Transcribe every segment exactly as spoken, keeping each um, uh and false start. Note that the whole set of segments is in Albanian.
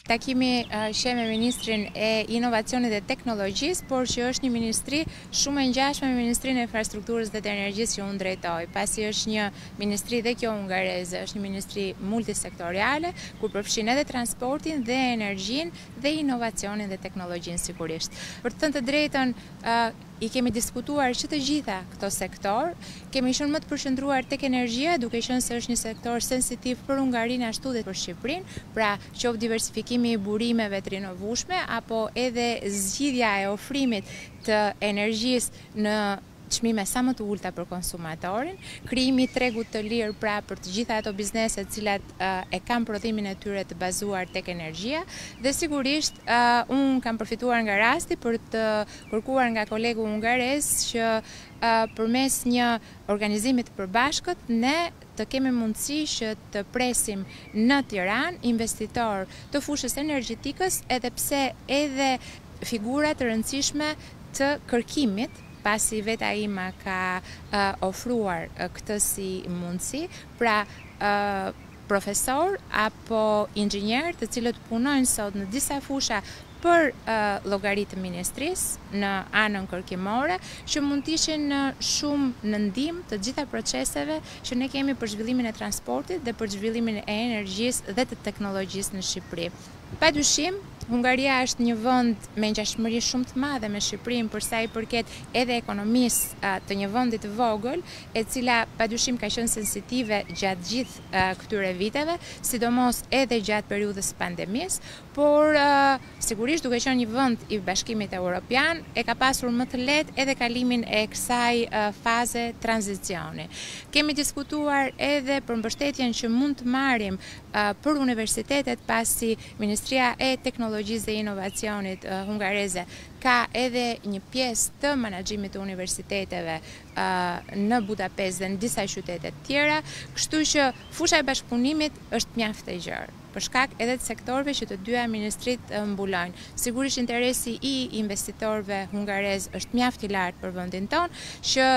Takimi uh, që me Ministrin e Inovacionit dhe Teknologjisë, por që është një ministri shumë e ngjashme me Ministrinë e Infrastrukturës dhe të Energjisë që unë drejtoj, pasi është një ministri dhe kjo hungareze, është një ministri multisektoriale, ku përfshin edhe transportin dhe energjinë dhe inovacionin dhe teknologjinë sigurisht. Për të thënë të drejtën, uh, i kemi diskutuar që të gjitha këto sektor, kemi qenë më të përqendruar tek energjia, duke qenë se është një sektor sensitiv për Hungarinë ashtu dhe për Shqipërinë, pra qoftë diversifikimi i burimeve të rinovueshme apo edhe zgjidhja e ofrimit të energjisë në çmime sa më të ulta për konsumatorin, krijimi i tregut të lirë pra për të gjitha ato biznese të cilat uh, e kanë prodhimin e tyre të bazuar tek energjia dhe sigurisht uh, unë kam përfituar nga rasti për të kërkuar nga kolegu hungarez që uh, përmes një organizimi të përbashkët ne të kemi mundësi që të presim në Tiranë investitor të fushës energjetikës, edhe pse edhe figura të rëndësishme të kërkimit, pasi veta ima ka uh, ofruar uh, këtë si mundësi, pra uh, profesor apo inxhinier të cilët punojnë sot në disa fusha për uh, llogaritë të ministrisë në anën kërkimore, që mund të ishin uh, shumë në ndihmë të gjitha proceseve që ne kemi për zhvillimin e transportit dhe për zhvillimin e energjisë dhe të teknologjisë në Shqipëri. Padyshim, Hungaria është një vend me ngjashmëri shumë të madhe me Shqipërinë për sa i përket edhe ekonomisë uh, të një vendi të vogël, e cila padyshim ka qenë sensitive gjatë gjithë uh, këtyre viteve, sidomos edhe gjatë periudhës pandemisë, por uh, sigurisht duke qenë një vend i Bashkimit Evropian, e ka pasur më të lehtë edhe kalimin e kësaj uh, faze tranzicioni. Kemi diskutuar edhe për mbështetjen që mund të marrim uh, për universitetet, pasi Ministria e Teknologjisë dhe Inovacionit uh, hungareze ka edhe një pjesë të menaxhimit të universiteteve uh, në Budapest dhe në disa qytete të tjera, kështu që fusha e bashkëpunimit është mjaft e gjerë, për shkak edhe të sektorëve që të dyja ministrit mbulojnë. Sigurisht interesi i investitorëve hungarez është mjaft i lartë për vendin tonë, që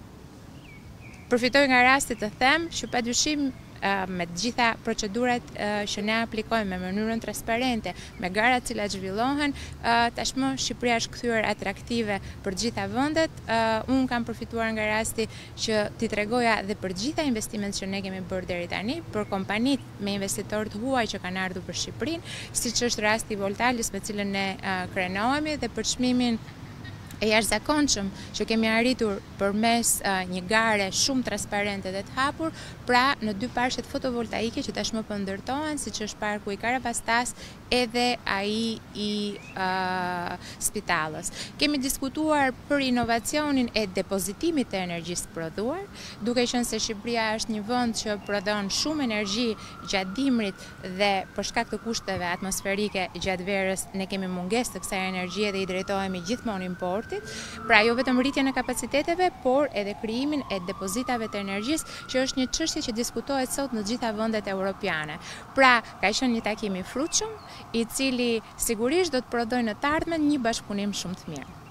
përfitoj nga rasti të them që padyshim me të gjitha procedurat që ne aplikojmë me mënyrën transparente, me garat që zhvillohen, tashmë Shqipëria është kthyer atraktive për të gjitha vendet. Unë kam përfituar nga rasti që t'i tregoja dhe për të gjitha investimet që ne kemi bërë deri tani, për kompanitë me investitorë të huaj që kanë ardhur për Shqipërinë, siç është rasti Voltalis me cilën ne krenohemi, dhe për çmimin e jashtëzakonshëm që kemi arritur përmes uh, një gare shumë transparente dhe të hapur, pra në dy parqet fotovoltaike që tashmë po ndërtohen, siç është parku i Karabastas edhe ai i uh, Spitalës. Kemi diskutuar për inovacionin e depozitimit të energjisë prodhuar, duke qenë se Shqipëria është një vend që prodhon shumë energji gjatë dimrit dhe për shkak të kushteve atmosferike gjatë verës ne kemi mungesë të kësaj energjie dhe i drejtohemi gjithmonë importit. Pra jo vetëm rritjen e kapaciteteve, por edhe krijimin e depozitave të energjisë, që është një çështje që diskutohet sot në të gjitha vendet evropiane. Pra ka qenë një takim i frutshëm, i cili sigurisht do të prodhojë në të ardhmen një bashkëpunim shumë të mirë.